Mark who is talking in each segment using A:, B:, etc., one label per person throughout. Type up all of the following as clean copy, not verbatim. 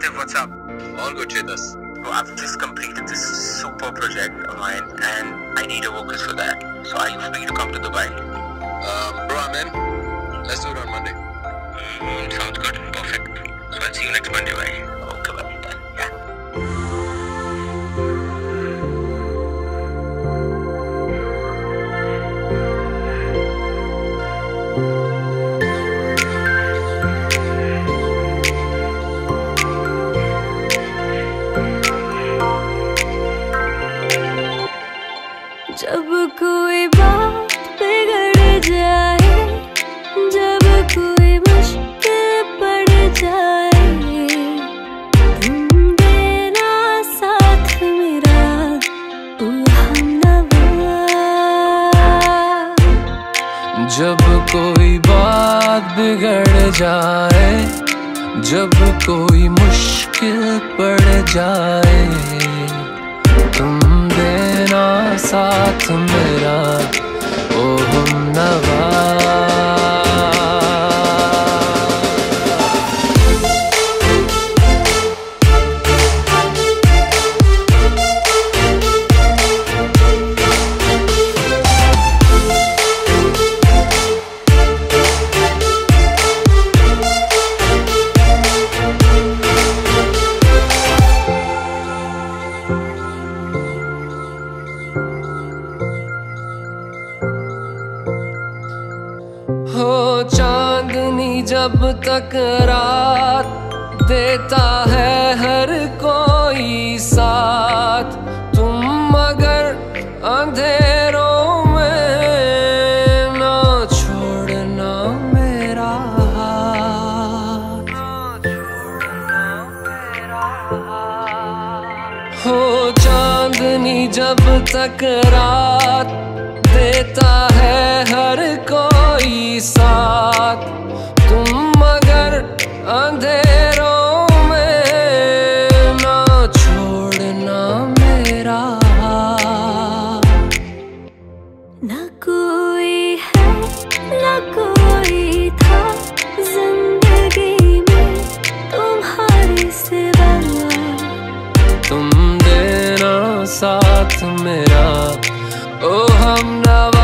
A: Atif, what's up?
B: All good, Chetas.
A: Bro, I've just completed this super project of mine and I need a vocals for that. So are you free to come to Dubai?
B: Bro, I'm in. Let's do it on Monday.
A: Sounds good. Perfect. So I'll see you next Monday, bye. Okay, bye. Done. Yeah.
C: जब कोई बात बिगड़ जाए, जब कोई मुश्किल पड़ जाए, तुम देना साथ मेरा, ओ हमनवा।
D: जब कोई बात बिगड़ जाए, जब कोई मुश्किल पड़ जाए, तुम देना साथ मेरा, ओ हमनवा। हो चांदनी जब तक रात देता है हर कोई साथ, तुम मगर अंधेरों में ना छोड़ना मेरा हाथ। हो चांदनी जब तक रात देता है हर कोई साथ, तुम मगर अंधेरों में ना छोड़ना मेरा हाथ।
C: ना कोई है, ना कोई था जिंदगी में तुम्हारे सिवा,
D: तुम देना साथ मेरा, ओ हमनवा।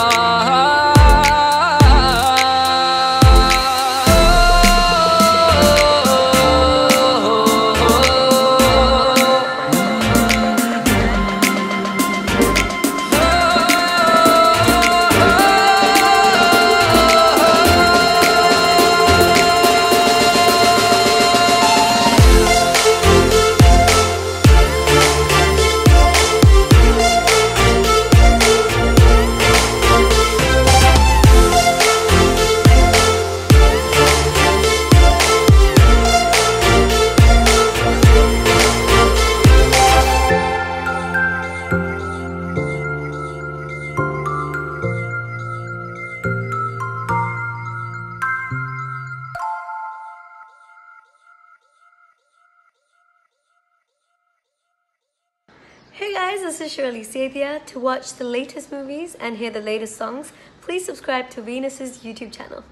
C: Hey guys, this is Shirley Sathia. To watch the latest movies and hear the latest songs, please subscribe to Venus's YouTube channel.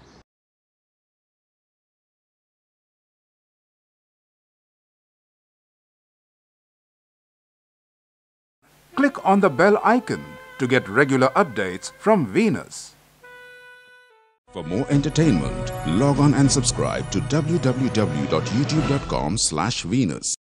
E: Click on the bell icon to get regular updates from Venus.
F: For more entertainment, log on and subscribe to www.youtube.com/Venus.